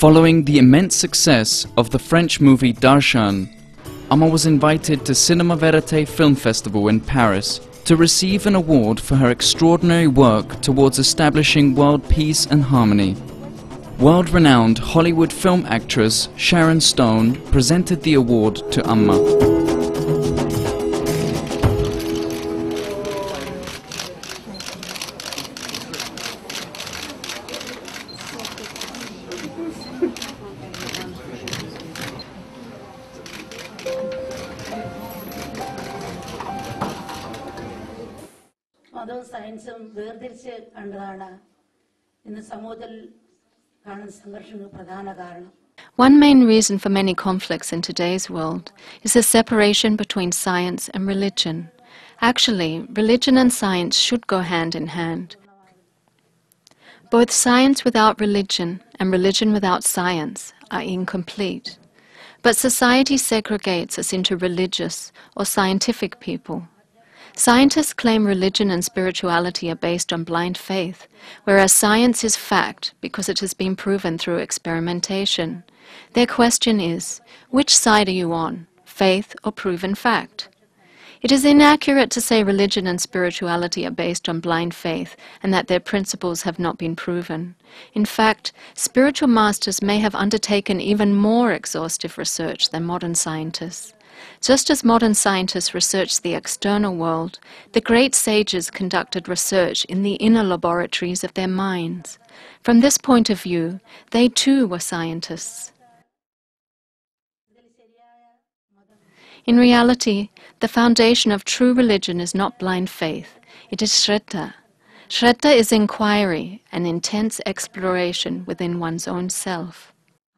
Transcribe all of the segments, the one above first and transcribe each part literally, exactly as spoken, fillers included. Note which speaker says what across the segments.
Speaker 1: Following the immense success of the French movie Darshan, Amma was invited to Cinéma-Vérité Film Festival in Paris to receive an award for her extraordinary work towards establishing world peace and harmony. World-renowned Hollywood film actress Sharon Stone presented the award to Amma.
Speaker 2: One main reason for many conflicts in today's world is the separation between science and religion. Actually, religion and science should go hand in hand. Both science without religion and religion without science are incomplete. But society segregates us into religious or scientific people. Scientists claim religion and spirituality are based on blind faith, whereas science is fact because it has been proven through experimentation. Their question is, which side are you on, faith or proven fact? It is inaccurate to say religion and spirituality are based on blind faith and that their principles have not been proven. In fact, spiritual masters may have undertaken even more exhaustive research than modern scientists. Just as modern scientists research the external world, the great sages conducted research in the inner laboratories of their minds. From this point of view, they too were scientists. In reality, the foundation of true religion is not blind faith, it is Shraddha. Shraddha is inquiry and intense exploration within one's own self.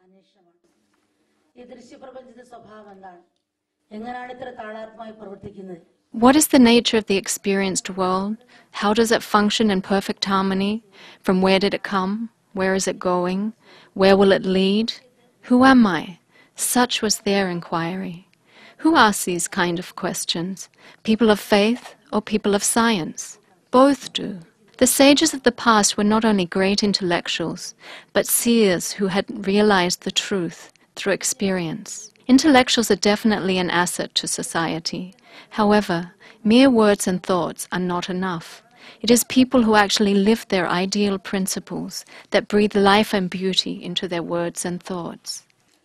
Speaker 2: What is the nature of the experienced world? How does it function in perfect harmony? From where did it come? Where is it going? Where will it lead? Who am I? Such was their inquiry. Who asks these kind of questions? People of faith or people of science? Both do. The sages of the past were not only great intellectuals, but seers who had realized the truth through experience. Intellectuals are definitely an asset to society. However, mere words and thoughts are not enough. It is people who actually live their ideal principles that breathe life and beauty into their words and thoughts.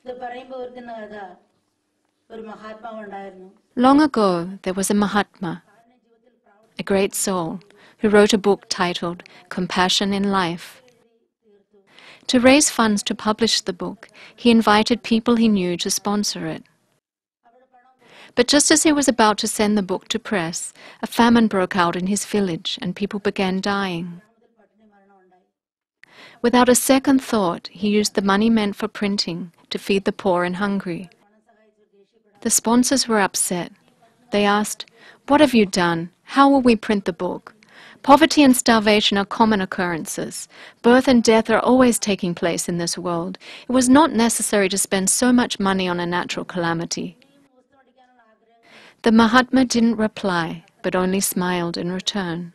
Speaker 2: Long ago, there was a Mahatma, a great soul, who wrote a book titled Compassion in Life. To raise funds to publish the book, he invited people he knew to sponsor it. But just as he was about to send the book to press, a famine broke out in his village and people began dying. Without a second thought, he used the money meant for printing to feed the poor and hungry. The sponsors were upset. They asked, "What have you done? How will we print the book? Poverty and starvation are common occurrences. Birth and death are always taking place in this world. It was not necessary to spend so much money on a natural calamity." The Mahatma didn't reply, but only smiled in return.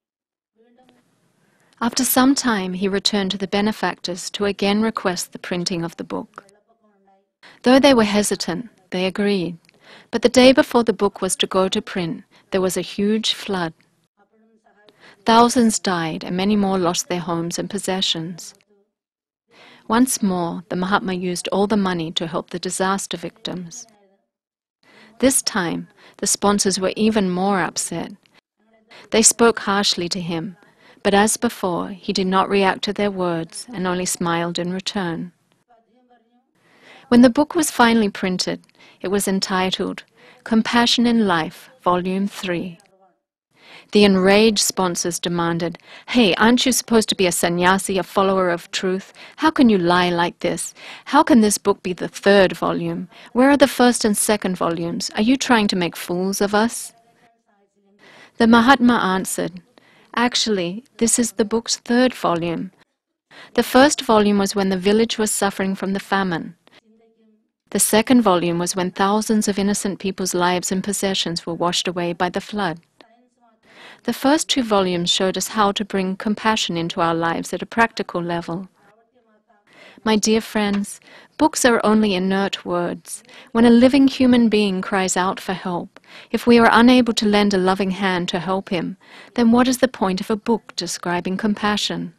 Speaker 2: After some time, he returned to the benefactors to again request the printing of the book. Though they were hesitant, they agreed. But the day before the book was to go to print, there was a huge flood. Thousands died and many more lost their homes and possessions. Once more, the Mahatma used all the money to help the disaster victims. This time, the sponsors were even more upset. They spoke harshly to him, but as before, he did not react to their words and only smiled in return. When the book was finally printed, it was entitled Compassion in Life, Volume three. The enraged sponsors demanded, "Hey, aren't you supposed to be a sannyasi, a follower of truth? How can you lie like this? How can this book be the third volume? Where are the first and second volumes? Are you trying to make fools of us?" The Mahatma answered, "Actually, this is the book's third volume. The first volume was when the village was suffering from the famine. The second volume was when thousands of innocent people's lives and possessions were washed away by the flood. The first two volumes showed us how to bring compassion into our lives at a practical level. My dear friends, books are only inert words. When a living human being cries out for help, if we are unable to lend a loving hand to help him, then what is the point of a book describing compassion?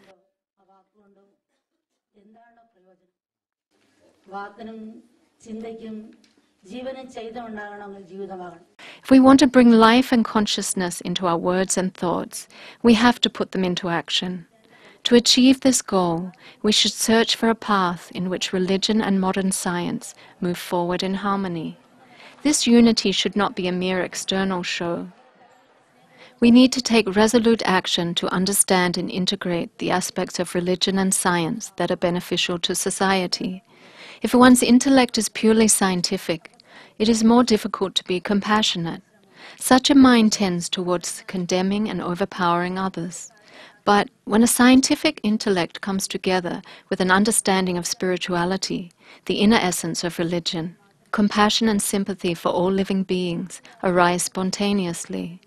Speaker 2: If we want to bring life and consciousness into our words and thoughts, we have to put them into action. To achieve this goal, we should search for a path in which religion and modern science move forward in harmony. This unity should not be a mere external show. We need to take resolute action to understand and integrate the aspects of religion and science that are beneficial to society. If one's intellect is purely scientific, it is more difficult to be compassionate. Such a mind tends towards condemning and overpowering others. But when a scientific intellect comes together with an understanding of spirituality, the inner essence of religion, compassion and sympathy for all living beings arise spontaneously.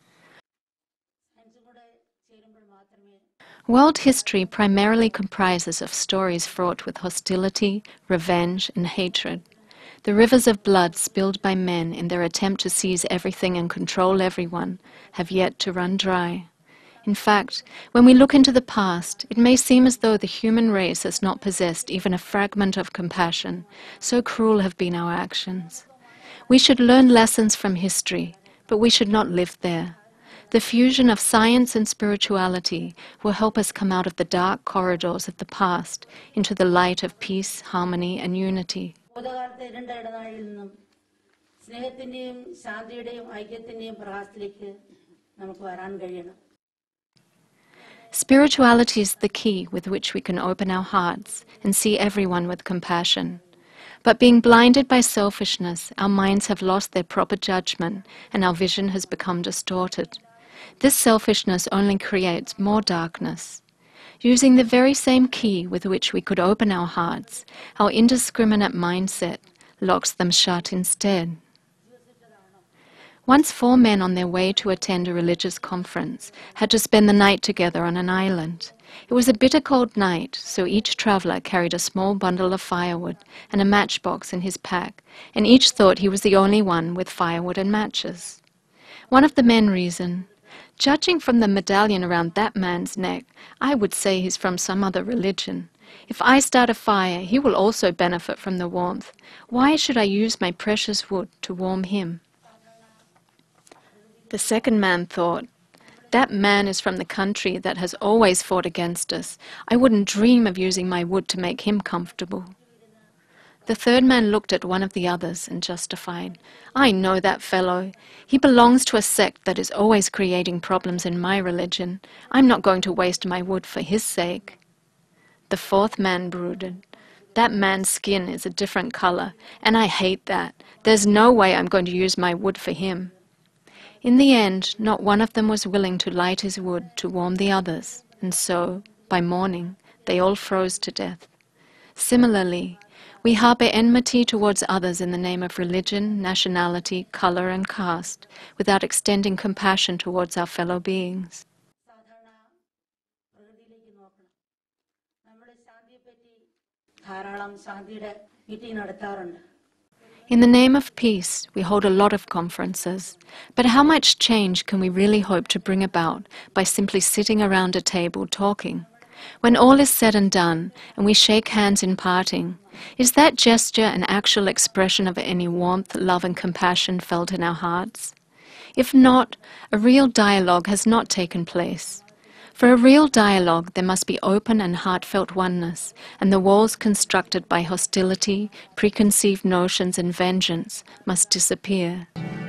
Speaker 2: World history primarily comprises of stories fraught with hostility, revenge, and hatred. The rivers of blood spilled by men in their attempt to seize everything and control everyone have yet to run dry. In fact, when we look into the past, it may seem as though the human race has not possessed even a fragment of compassion, so cruel have been our actions. We should learn lessons from history, but we should not live there. The fusion of science and spirituality will help us come out of the dark corridors of the past into the light of peace, harmony, and unity. Spirituality is the key with which we can open our hearts and see everyone with compassion. But being blinded by selfishness, our minds have lost their proper judgment and our vision has become distorted. This selfishness only creates more darkness. Using the very same key with which we could open our hearts, our indiscriminate mindset locks them shut instead. Once four men on their way to attend a religious conference had to spend the night together on an island. It was a bitter cold night, so each traveller carried a small bundle of firewood and a matchbox in his pack, and each thought he was the only one with firewood and matches. One of the men reasoned, "Judging from the medallion around that man's neck, I would say he's from some other religion. If I start a fire, he will also benefit from the warmth. Why should I use my precious wood to warm him?" The second man thought, "That man is from the country that has always fought against us. I wouldn't dream of using my wood to make him comfortable." The third man looked at one of the others and justified, "I know that fellow. He belongs to a sect that is always creating problems in my religion. I'm not going to waste my wood for his sake." The fourth man brooded, "That man's skin is a different color, and I hate that. There's no way I'm going to use my wood for him." In the end, not one of them was willing to light his wood to warm the others, and so, by morning, they all froze to death. Similarly, we harbor enmity towards others in the name of religion, nationality, color, and caste, without extending compassion towards our fellow beings. In the name of peace, we hold a lot of conferences, but how much change can we really hope to bring about by simply sitting around a table talking? When all is said and done, and we shake hands in parting, is that gesture an actual expression of any warmth, love, and compassion felt in our hearts? If not, a real dialogue has not taken place. For a real dialogue, there must be open and heartfelt oneness, and the walls constructed by hostility, preconceived notions, and vengeance must disappear.